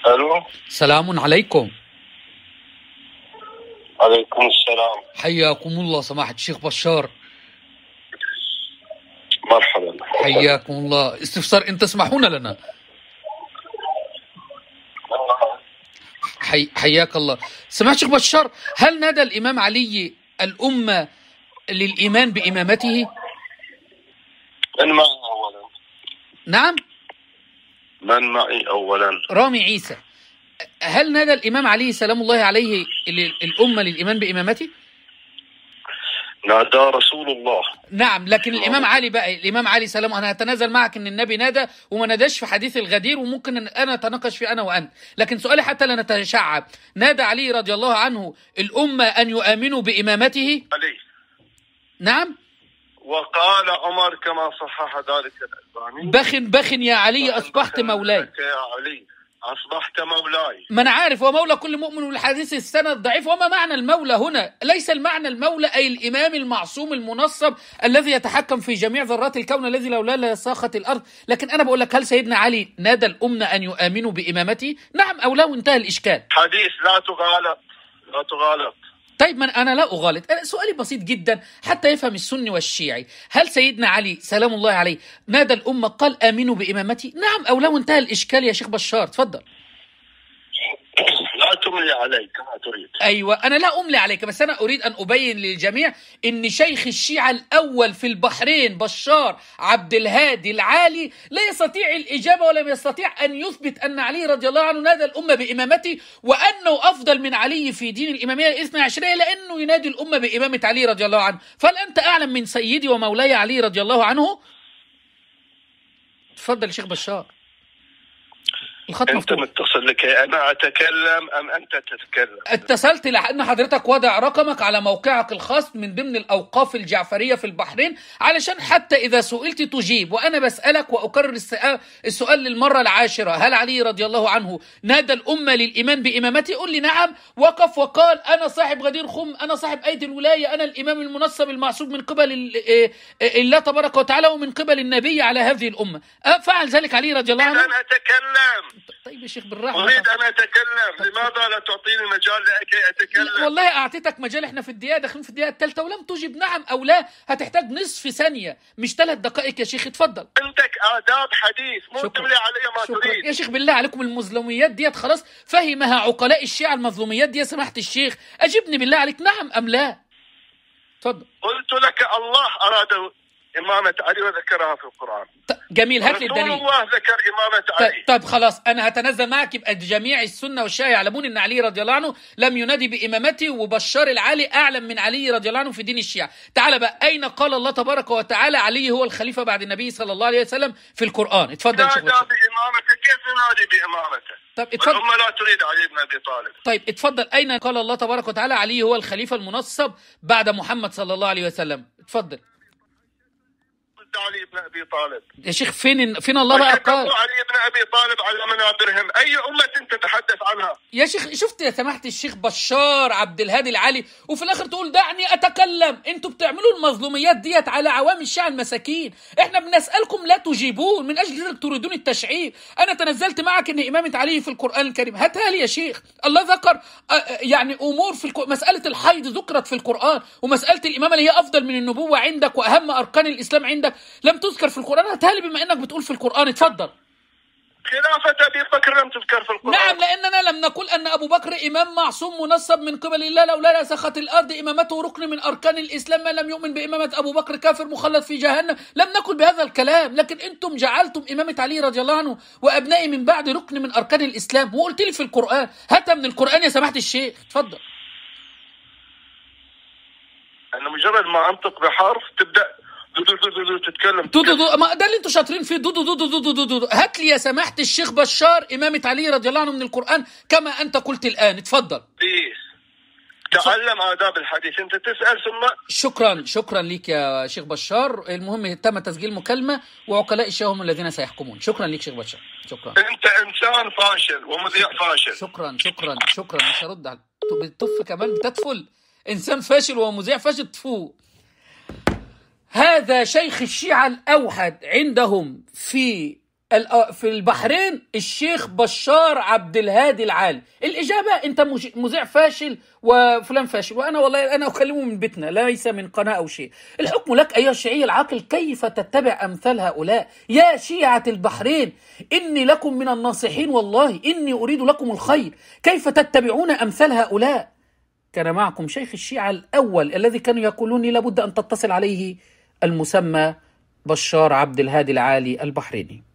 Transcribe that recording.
الو، سلام عليكم. عليكم السلام. حياكم الله سماحة الشيخ بشار. مرحبا. حياكم الله. استفسار إن تسمحون لنا. حياك الله. سماحة الشيخ بشار، هل نادى الإمام علي الأمة للإيمان بإمامته؟ من معي أولا؟ نعم. من معي أولا؟ رامي عيسى. هل نادى الإمام علي سلام الله عليه الأمة للإيمان بإمامته؟ نادى رسول الله. نعم، لكن الإمام علي بقى، الإمام علي سلام، أنا هتنازل معك إن النبي نادى وما ناداش في حديث الغدير، وممكن إن أنا أتناقش فيه أنا وأنت، لكن سؤالي حتى لا نتشعب، نادى علي رضي الله عنه الأمة أن يؤمنوا بإمامته؟ علي. نعم. وقال عمر كما صحح ذلك الألباني: بخ يا علي أصبحت مولاي. يا علي أصبحت مولاي. ما أنا عارف، ومولى كل مؤمن، والحديث السند ضعيف. وما معنى المولى هنا؟ ليس المعنى المولى أي الإمام المعصوم المنصب الذي يتحكم في جميع ذرات الكون الذي لولا لساخت الأرض. لكن أنا بقول لك، هل سيدنا علي نادى الأمة أن يؤمنوا بإمامته؟ نعم أو لا، وانتهى الإشكال. حديث لا تغالط، لا تغالط. طيب، من أنا لا أغالط، سؤالي بسيط جدا حتى يفهم السني والشيعي. هل سيدنا علي سلام الله عليه نادى الأمة قال آمنوا بإمامتي؟ نعم أو لا، وانتهى الإشكال يا شيخ بشار. تفضل. لا تملي علي كما تريد. أيوة، أنا لا أملي عليك، بس أنا أريد أن أبين للجميع أن شيخ الشيعة الأول في البحرين بشار عبد الهادي العالي لا يستطيع الإجابة، ولم يستطيع أن يثبت أن علي رضي الله عنه نادى الأمة بإمامته، وأنه أفضل من علي في دين الإمامية الاثنى عشرية، لأنه ينادي الأمة بإمامة علي رضي الله عنه. فهل أنت أعلم من سيدي ومولاي علي رضي الله عنه؟ تفضل شيخ بشار، الخط أنت مفتوح. متصل لكي أنا أتكلم أم أنت تتكلم؟ اتصلت لأن حضرتك وضع رقمك على موقعك الخاص من ضمن الأوقاف الجعفرية في البحرين، علشان حتى إذا سئلت تجيب. وأنا بسألك وأكرر السؤال للمرة العاشرة: هل علي رضي الله عنه نادى الأمة للإيمان بإمامته؟ قل لي نعم. وقف وقال: أنا صاحب غدير خم، أنا صاحب أيدي الولاية، أنا الإمام المنصب المعصوم من قبل الله تبارك وتعالى ومن قبل النبي على هذه الأمة. فعل ذلك علي رضي الله عنه؟ أنا أتكلم. طيب يا شيخ بالراحة، أريد أن أتكلم. لماذا لا تعطيني مجال لكي أتكلم؟ والله أعطيتك مجال، إحنا في الدقيقة داخلين في الدقيقة الثالثة ولم تجب نعم أو لا. هتحتاج نصف ثانية مش 3 دقائق يا شيخ. اتفضل. عندك آداب حديث، مو تملي علي ما شكرا تريد. يا شيخ، بالله عليكم، المظلوميات ديت خلاص فهمها عقلاء الشيعة. المظلوميات دي يا سماحة الشيخ أجبني بالله عليك، نعم أم لا؟ اتفضل. قلت لك الله أراد إمامة علي وذكرها في القرآن. جميل، هات لي الدليل. رسول الله ذكر إمامة علي. طيب خلاص، أنا هتنازل معك. يبقى جميع السنة والشيعة يعلمون أن علي رضي الله عنه لم ينادي بإمامته، وبشار العالي أعلم من علي رضي الله عنه في دين الشيعة. تعال بقى، أين قال الله تبارك وتعالى علي هو الخليفة بعد النبي صلى الله عليه وسلم في القرآن؟ اتفضل يا شيخ بشار. بإمامته، كيف ينادي بإمامته؟ طيب اتفضل. الأمة لا تريد علي بن أبي طالب. طيب اتفضل، أين قال الله تبارك وتعالى علي هو الخليفة المنصب بعد محمد صلى الله عليه وسلم؟ اتفضل. علي بن أبي طالب يا شيخ، فين الله بقى قال علي بن أبي طالب على منابرهم؟ أي أمة تتحدث عنها يا شيخ؟ شفت يا سماحة الشيخ بشار عبد الهادي العالي، وفي الآخر تقول دعني أتكلم. انتوا بتعملوا المظلوميات ديت على عوام الشيعة المساكين. احنا بنسألكم لا تجيبون، من أجل ذلك تريدون التشعيب. أنا تنزلت معك إن إمامة علي في القرآن الكريم، هاتها لي يا شيخ. الله ذكر يعني أمور في مسألة الحيض ذكرت في القرآن، ومسألة الإمامة اللي هي أفضل من النبوة عندك وأهم أركان الإسلام عندك لم تذكر في القرآن. هاتها لي بما إنك بتقول في القرآن. اتفضل. خلافة أبي بكر لم تذكر في القرآن. نعم، لأننا لم نقل أن أبو بكر إمام معصوم منصب من قبل الله لولا لسخت الأرض. إمامته ركن من أركان الإسلام، من لم يؤمن بإمامة أبو بكر كافر مخلد في جهنم. لم نقل بهذا الكلام، لكن أنتم جعلتم إمامة علي رضي الله عنه وأبنائي من بعد ركن من أركان الإسلام، وقلت لي في القرآن. هاتها من القرآن يا سماحة الشيخ. اتفضل. أنا مجرد ما أنطق بحرف تبدأ تتكلم. ما ده اللي انتوا شاطرين فيه. هات لي يا سماحة الشيخ بشار إمامة علي رضي الله عنه من القرآن كما أنت قلت الآن. اتفضل. تعلم آداب الحديث. أنت تسأل ثم. شكرا لك يا شيخ بشار. المهم تم تسجيل مكالمة، وعقلاء الشيعة هم الذين سيحكمون. شكرا لك شيخ بشار. شكرا. أنت إنسان فاشل ومذيع فاشل. شكرا مش هرد على بتطف كمان بتدفل. إنسان فاشل ومذيع فاشل. تفو. هذا شيخ الشيعة الأوحد عندهم في في البحرين الشيخ بشار عبد الهادي العالي. الإجابة أنت مذيع فاشل وفلان فاشل، وأنا والله أنا أكلمه من بيتنا ليس من قناة أو شيء. الحكم لك أيها الشيعي العاقل، كيف تتبع أمثال هؤلاء؟ يا شيعة البحرين إني لكم من الناصحين، والله إني أريد لكم الخير، كيف تتبعون أمثال هؤلاء؟ كان معكم شيخ الشيعة الأول الذي كانوا يقولون لابد أن تتصل عليه المسمى بشار عبد الهادي العالي البحريني.